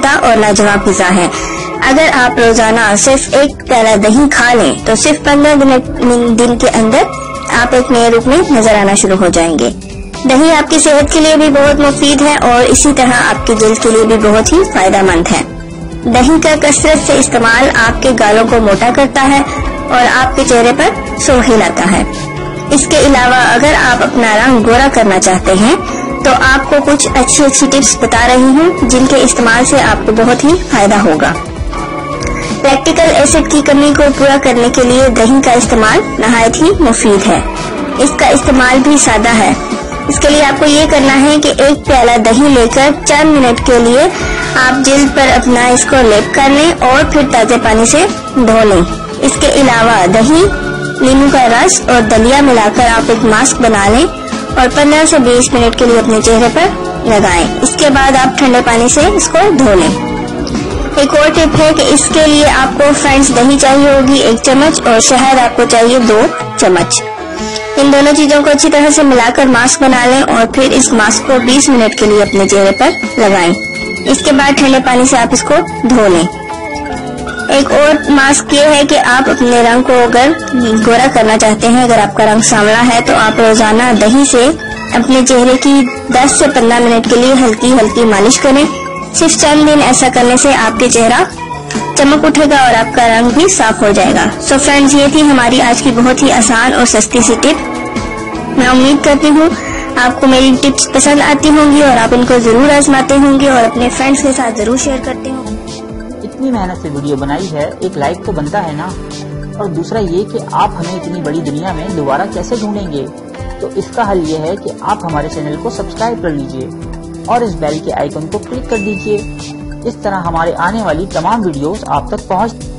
ताज़ा और लाजवाब ग़िज़ा है। अगर आप रोजाना सिर्फ एक प्याला दही खा लें तो सिर्फ 15 दिन के अंदर आप एक नए रूप में नजर आना शुरू हो जाएंगे। दही आपकी सेहत के लिए भी बहुत मुफीद है और इसी तरह आपके दिल के लिए भी बहुत ही फायदेमंद है। दही का कसरत से इस्तेमाल आपके गालों को मोटा करता है और आपके चेहरे पर सुर्खी लाता है। इसके अलावा अगर आप अपना रंग गोरा करना चाहते हैं तो आपको कुछ अच्छी टिप्स बता रही हूँ जिनके इस्तेमाल से आपको बहुत ही फायदा होगा। लैक्टिक एसिड की कमी को पूरा करने के लिए दही का इस्तेमाल नहायत ही मुफीद है। इसका इस्तेमाल भी सादा है। इसके लिए आपको ये करना है कि एक प्याला दही लेकर 4 मिनट के लिए आप जिल्द पर अपना इसको लेप कर लें और फिर ताजे पानी से धो लें। इसके अलावा दही, नींबू का रस और दलिया मिलाकर आप एक मास्क बना लें और 15 से 20 मिनट के लिए अपने चेहरे पर लगाएं। इसके बाद आप ठंडे पानी से इसको धो लें। एक और टिप है कि इसके लिए आपको फ्रेंड्स दही चाहिए होगी 1 चम्मच और शहद आपको चाहिए 2 चम्मच। इन दोनों चीजों को अच्छी तरह से मिलाकर मास्क बना लें और फिर इस मास्क को 20 मिनट के लिए अपने चेहरे पर लगाएं। इसके बाद ठंडे पानी से आप इसको धो लें। एक और मास्क ये है कि आप अपने रंग को अगर गोरा करना चाहते हैं, अगर आपका रंग सांवला है तो आप रोजाना दही से अपने चेहरे की 10 से 15 मिनट के लिए हल्की हल्की मालिश करें। सिर्फ चंद दिन ऐसा करने से आपके चेहरा चमक उठेगा और आपका रंग भी साफ हो जाएगा। सो फ्रेंड्स, ये थी हमारी आज की बहुत ही आसान और सस्ती सी टिप। मैं उम्मीद करती हूँ आपको मेरी टिप्स पसंद आती होंगी और आप इनको जरूर आजमाते होंगे और अपने फ्रेंड्स के साथ जरूर शेयर करते होंगे। इतनी मेहनत से वीडियो बनाई है, एक लाइक तो बनता है ना। और दूसरा ये कि आप हमें इतनी बड़ी दुनिया में दोबारा कैसे ढूंढेंगे, तो इसका हल ये है कि आप हमारे चैनल को सब्सक्राइब कर लीजिए और इस बेल के आइकन को क्लिक कर दीजिए। इस तरह हमारे आने वाली तमाम वीडियोस आप तक पहुंच